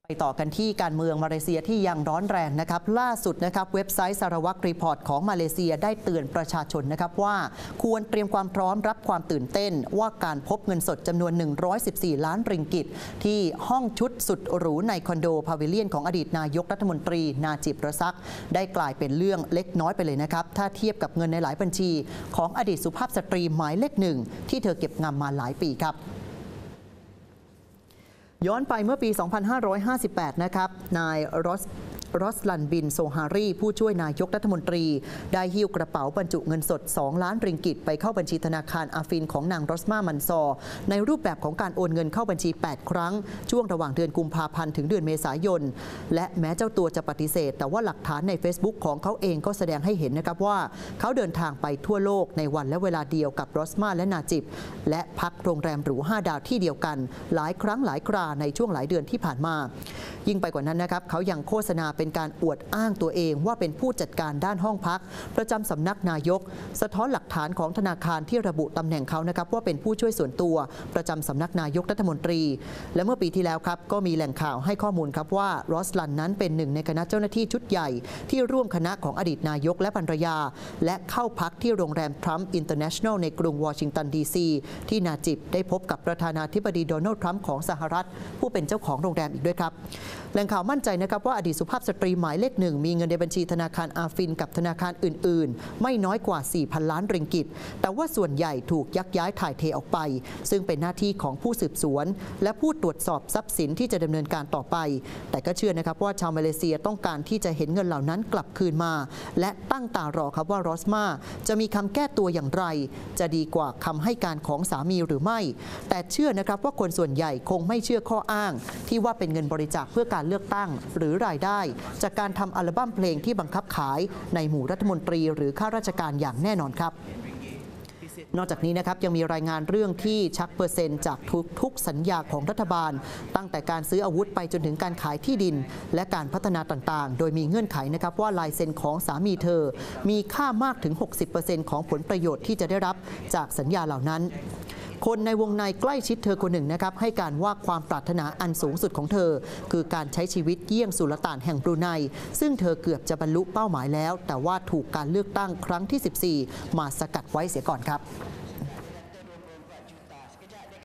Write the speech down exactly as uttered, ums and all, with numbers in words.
ไปต่อกันที่การเมืองมาเลเซียที่ยังร้อนแรงนะครับล่าสุดนะครับเว็บไซต์สารวัตรรีพอร์ตของมาเลเซียได้เตือนประชาชนนะครับว่าควรเตรียมความพร้อมรับความตื่นเต้นว่าการพบเงินสดจำนวนหนึ่งร้อยสิบสี่ล้านริงกิตที่ห้องชุดสุดหรูในคอนโดพาวิเลียนของอดีตนายกรัฐมนตรีนาจิบ รซักได้กลายเป็นเรื่องเล็กน้อยไปเลยนะครับถ้าเทียบกับเงินในหลายบัญชีของอดีตสุภาพสตรีหมายเลขหนึ่งที่เธอเก็บงำมาหลายปีครับย้อนไปเมื่อปี สองพันห้าร้อยห้าสิบแปด นะครับ นายรอสรอสลันบินโซฮารีผู้ช่วยนายกรัฐมนตรีได้หิ้วกระเป๋าบรรจุเงินสด สอง ล้านริงกิตไปเข้าบัญชีธนาคารอาฟินของนางรอสมามันซอในรูปแบบของการโอนเงินเข้าบัญชี แปด ครั้งช่วงระหว่างเดือนกุมภาพันธ์ถึงเดือนเมษายนและแม้เจ้าตัวจะปฏิเสธแต่ว่าหลักฐานใน Facebook ของเขาเองก็แสดงให้เห็นนะครับว่าเขาเดินทางไปทั่วโลกในวันและเวลาเดียวกับรอสมาและนาจิบและพักโรงแรมหรู ห้า ดาวที่เดียวกันหลายครั้งหลายคราในช่วงหลายเดือนที่ผ่านมายิ่งไปกว่านั้นนะครับเขายังโฆษณาเป็นการอวดอ้างตัวเองว่าเป็นผู้จัดการด้านห้องพักประจำสำนักนายกสะท้อนหลักฐานของธนาคารที่ระบุตำแหน่งเขานะครับว่าเป็นผู้ช่วยส่วนตัวประจำสำนักนายกรัฐมนตรีและเมื่อปีที่แล้วครับก็มีแหล่งข่าวให้ข้อมูลครับว่ารอสลันนั้นเป็นหนึ่งในคณะเจ้าหน้าที่ชุดใหญ่ที่ร่วมคณะของอดีตนายกและภรรยาและเข้าพักที่โรงแรมทรัมป์อินเตอร์เนชั่นแนลในกรุงวอชิงตันดีซีที่นาจิบได้พบกับประธานาธิบดีโดนัลด์ทรัมป์ของสหรัฐผู้เป็นเจ้าของโรงแรมอีกด้วยครับแหล่งข่าวมั่นใจนะครับว่าอดีตสุภาพสตรีหมายเลขหนึ่งมีเงินในบัญชีธนาคารอาฟินกับธนาคารอื่นๆไม่น้อยกว่า สี่พัน ล้านริงกิตแต่ว่าส่วนใหญ่ถูกยักย้ายถ่ายเทออกไปซึ่งเป็นหน้าที่ของผู้สืบสวนและผู้ตรวจสอบทรัพย์สินที่จะดำเนินการต่อไปแต่ก็เชื่อนะครับว่าชาวมาเลเซียต้องการที่จะเห็นเงินเหล่านั้นกลับคืนมาและตั้งตารอครับว่ารอสมาจะมีคำแก้ตัวอย่างไรจะดีกว่าคำให้การของสามีหรือไม่แต่เชื่อนะครับว่าคนส่วนใหญ่คงไม่เชื่อข้ออ้างที่ว่าเป็นเงินบริจาคเพื่อการเลือกตั้งหรือรายได้จากการทำอัลบั้มเพลงที่บังคับขายในหมู่รัฐมนตรีหรือข้าราชการอย่างแน่นอนครับนอกจากนี้นะครับยังมีรายงานเรื่องที่ชักเปอร์เซ็นต์จากทุกทุกสัญญาของรัฐบาลตั้งแต่การซื้ออาวุธไปจนถึงการขายที่ดินและการพัฒนาต่างๆโดยมีเงื่อนไขนะครับว่าลายเซ็นของสามีเธอมีค่ามากถึง หกสิบเปอร์เซ็นต์ ของผลประโยชน์ที่จะได้รับจากสัญญาเหล่านั้นคนในวงในใกล้ชิดเธอคนหนึ่งนะครับให้การว่าความปรารถนาอันสูงสุดของเธอคือการใช้ชีวิตเยี่ยงสุลต่านแห่งบรูไนซึ่งเธอเกือบจะบรรลุเป้าหมายแล้วแต่ว่าถูกการเลือกตั้งครั้งที่ สิบสี่ มาสกัดไว้เสียก่อนครับ